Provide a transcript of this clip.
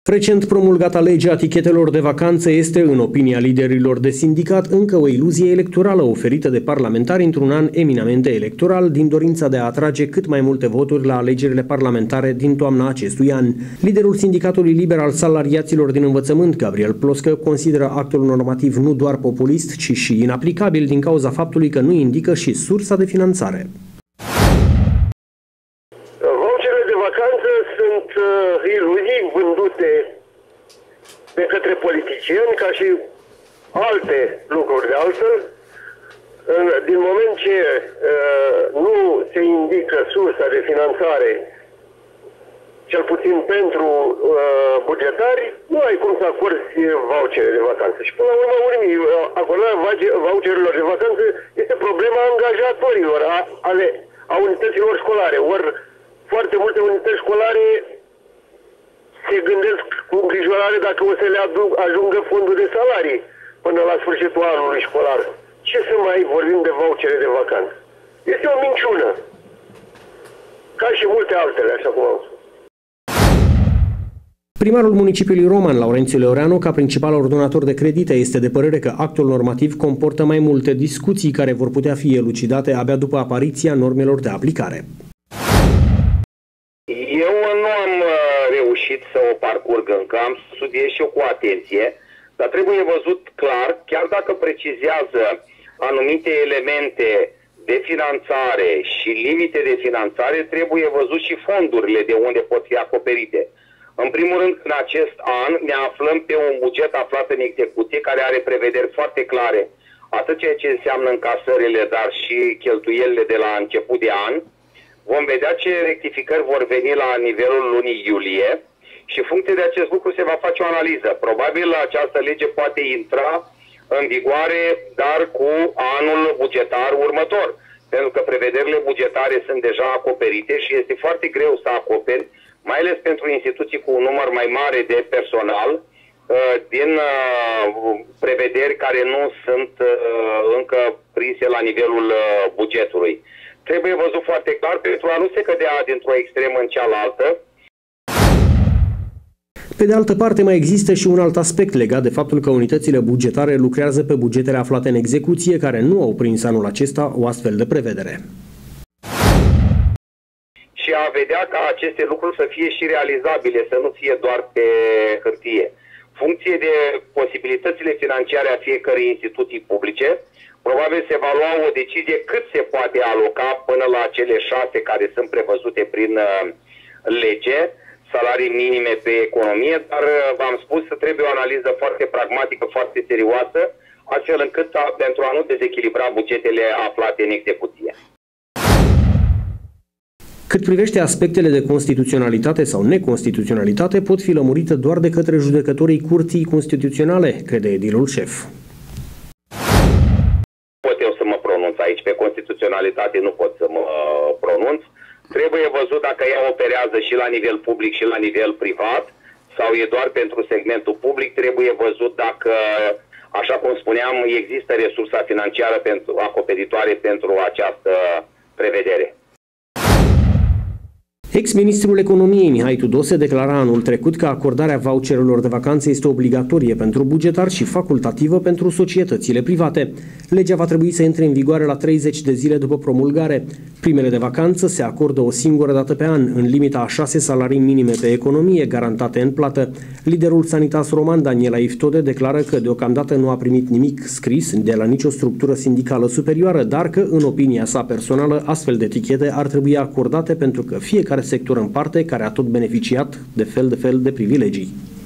Recent promulgata legea tichetelor de vacanță este, în opinia liderilor de sindicat, încă o iluzie electorală oferită de parlamentari într-un an eminamente electoral, din dorința de a atrage cât mai multe voturi la alegerile parlamentare din toamna acestui an. Liderul Sindicatului Liber al Salariaților din Învățământ, Gabriel Ploscă, consideră actul normativ nu doar populist, ci și inaplicabil din cauza faptului că nu indică și sursa de finanțare. Sunt iluzii vândute de către politicieni ca și alte lucruri de altfel. Din moment ce nu se indică sursa de finanțare, cel puțin pentru bugetari, nu ai cum să acorzi vouchere de vacanță. Și până la urmă, acordarea voucherelor de vacanță este problema angajatorilor, a unităților școlare. Ori foarte multe unități școlare se gândesc cu îngrijorare dacă o să le ajungă fondul de salarii până la sfârșitul anului școlar. Ce să mai vorbim de vouchere de vacanță? Este o minciună. Ca și multe altele, așa cum am spus. Primarul municipiului Roman, Laurențiu Leoreanu, ca principal ordonator de credite, este de părere că actul normativ comportă mai multe discuții care vor putea fi elucidate abia după apariția normelor de aplicare. Eu nu am reușit să o parcurg încă, am studiat și eu cu atenție, dar trebuie văzut clar, chiar dacă precizează anumite elemente de finanțare și limite de finanțare, trebuie văzut și fondurile de unde pot fi acoperite. În primul rând, în acest an ne aflăm pe un buget aflat în execuție care are prevederi foarte clare, atât ceea ce înseamnă încasările, dar și cheltuielile de la început de an. Vom vedea ce rectificări vor veni la nivelul lunii iulie și în funcție de acest lucru se va face o analiză. Probabil această lege poate intra în vigoare, dar cu anul bugetar următor, pentru că prevederile bugetare sunt deja acoperite și este foarte greu să acoperi, mai ales pentru instituții cu un număr mai mare de personal, din prevederi care nu sunt încă prinse la nivelul bugetului. Trebuie văzut foarte clar pentru a nu se cădea dintr-o extremă în cealaltă. Pe de altă parte, mai există și un alt aspect legat de faptul că unitățile bugetare lucrează pe bugetele aflate în execuție, care nu au prins anul acesta o astfel de prevedere. Și a vedea ca aceste lucruri să fie și realizabile, să nu fie doar pe hârtie. Funcție de posibilitățile financiare a fiecărei instituții publice, probabil se va lua o decizie cât se poate aloca până la cele 6 care sunt prevăzute prin lege, salarii minime pe economie, dar v-am spus că trebuie o analiză foarte pragmatică, foarte serioasă, astfel încât pentru a nu dezechilibra bugetele aflate în execuție. Cât privește aspectele de constituționalitate sau neconstituționalitate, pot fi lămurite doar de către judecătorii Curții Constituționale, crede edilul șef. Pot eu să mă pronunț aici, pe constituționalitate nu pot să mă pronunț. Trebuie văzut dacă ea operează și la nivel public și la nivel privat sau e doar pentru segmentul public. Trebuie văzut dacă, așa cum spuneam, există resursa financiară acoperitoare pentru această prevedere. Ex-ministrul Economiei Mihai Tudose declara anul trecut că acordarea voucherelor de vacanță este obligatorie pentru bugetari și facultativă pentru societățile private. Legea va trebui să intre în vigoare la 30 de zile după promulgare. Primele de vacanță se acordă o singură dată pe an, în limita a 6 salarii minime pe economie garantate în plată. Liderul Sanitas Roman, Daniela Iftode, declară că deocamdată nu a primit nimic scris de la nicio structură sindicală superioară, dar că, în opinia sa personală, astfel de etichete ar trebui acordate pentru că fiecare sector în parte care a tot beneficiat de fel de privilegii.